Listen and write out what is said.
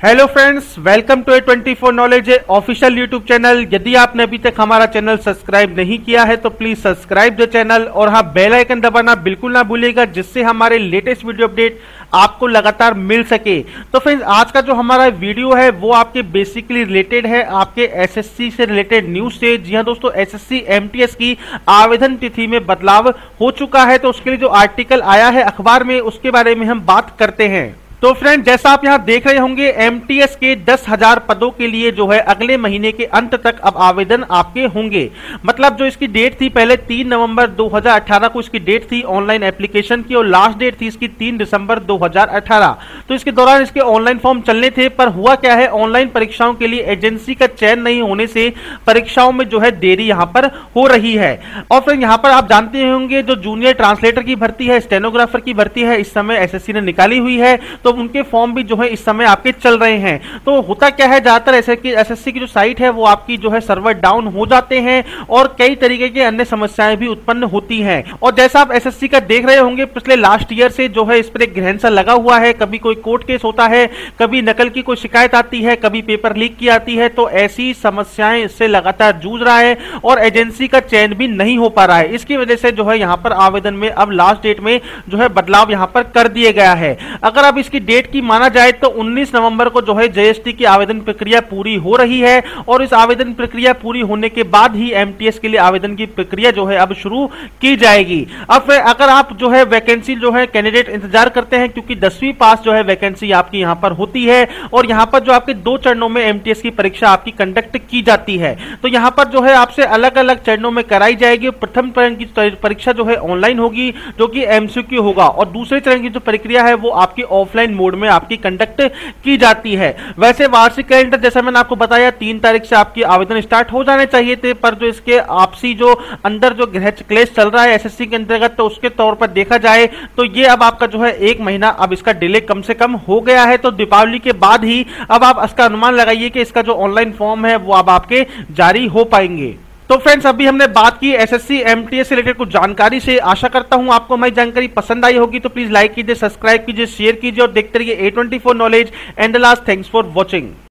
Hello friends, welcome to A24 knowledge official YouTube channel. यदि आपने अभी तक हमारा चैनल सब्सक्राइब नहीं किया है तो प्लीज सब्सक्राइब द चैनल और हाँ, बेल आइकन दबाना बिल्कुल ना भूलिएगा, जिससे हमारे लेटेस्ट वीडियो अपडेट आपको लगातार मिल सके। तो फ्रेंड्स, आज का जो हमारा वीडियो है वो आपके बेसिकली रिलेटेड है आपके एसएससी से रिलेटेड न्यूज से। जी हाँ दोस्तों, एसएससी एमटीएस की आवेदन तिथि में बदलाव हो चुका है, तो उसके लिए जो आर्टिकल आया है अखबार में उसके बारे में हम बात करते हैं। तो फ्रेंड, जैसा आप यहां देख रहे होंगे, एमटीएस के 10,000 पदों के लिए जो है अगले महीने के अंत तक अब आवेदन आपके होंगे। मतलब जो इसकी डेट थी पहले 3 नवंबर 2018 को इसकी डेट थी ऑनलाइन एप्लीकेशन की, और लास्ट डेट थी इसकी 3 दिसंबर 2018। तो इसके दौरान इसके ऑनलाइन फॉर्म चलने थे, पर हुआ क्या है, ऑनलाइन परीक्षाओं के लिए एजेंसी का चयन नहीं होने से परीक्षाओं में जो है देरी यहां पर हो रही है। और फिर यहां पर आप जानते होंगे जो जूनियर ट्रांसलेटर की भर्ती है, स्टेनोग्राफर की भर्ती है, इस समय एसएससी ने निकाली हुई है, तो उनके फॉर्म भी जो है इस समय आपके चल रहे हैं। तो होता क्या है, ज्यादातर एसएससी की जो साइट है वो आपकी जो है सर्वर डाउन हो जाते हैं और कई तरीके की अन्य समस्याएं भी उत्पन्न होती हैं। और जैसा आप एसएससी का देख रहे होंगे, पिछले लास्ट ईयर से जो है इस पर एक ग्रहण सा लगा हुआ है। कभी कोई कोर्ट केस होता है, कभी नकल की कोई शिकायत आती है, कभी पेपर लीक की आती है, तो ऐसी समस्याएं इससे लगातार जूझ रहा है और एजेंसी का चयन भी नहीं हो पा रहा है। इसकी वजह से जो है यहाँ पर आवेदन में अब लास्ट डेट में जो है बदलाव यहाँ पर कर दिया गया है। अगर अब इसकी डेट की माना जाए तो 19 नवंबर को जो है जेएसटी की आवेदन प्रक्रिया पूरी हो रही है, और इस आवेदन प्रक्रिया पूरी होने के बाद ही एमटीएस के लिए आवेदन की प्रक्रिया जो है अब शुरू की जाएगी। अब फिर अगर आप जो है वैकेंसी जो है कैंडिडेट इंतजार करते हैं, क्योंकि 10वीं पास जो है वैकेंसी आपकी यहां पर होती है, और यहां पर जो आपके 2 चरणों में एमटीएस की परीक्षा आपकी कंडक्ट की जाती है। तो यहां पर जो है आपसे अलग अलग चरणों में कराई जाएगी। प्रथम चरण की परीक्षा जो है ऑनलाइन होगी, जो कि एमसीक्यू होगा, और दूसरे चरण की जो प्रक्रिया है वो आपकी ऑफलाइन मोड में आपकी कंडक्ट की जाती है। वैसे वार्षिक कैलेंडर जैसा मैंने आपको बताया 3 तारीख से आपकी आवेदन स्टार्ट हो जाने चाहिए थे, पर जो इसके आपसी जो अंदर जो गृह क्लेश चल रहा है एसएससी के अंतर्गत, तो उसके तौर पर देखा जाए तो ये अब आपका जो है 1 महीना अब इसका डिले कम से कम हो गया है। तो दीपावली के बाद ही अब आप इसका अनुमान लगाइए कि इसका जो ऑनलाइन फॉर्म है वो अब आपके जारी हो पाएंगे। तो फ्रेंड्स, अभी हमने बात की एसएससी एमटीएस से रिलेटेड कुछ जानकारी से। आशा करता हूं आपको हमारी जानकारी पसंद आई होगी, तो प्लीज लाइक कीजिए, सब्सक्राइब कीजिए, शेयर कीजिए और देखते रहिए A24 knowledge. And last, thanks for watching.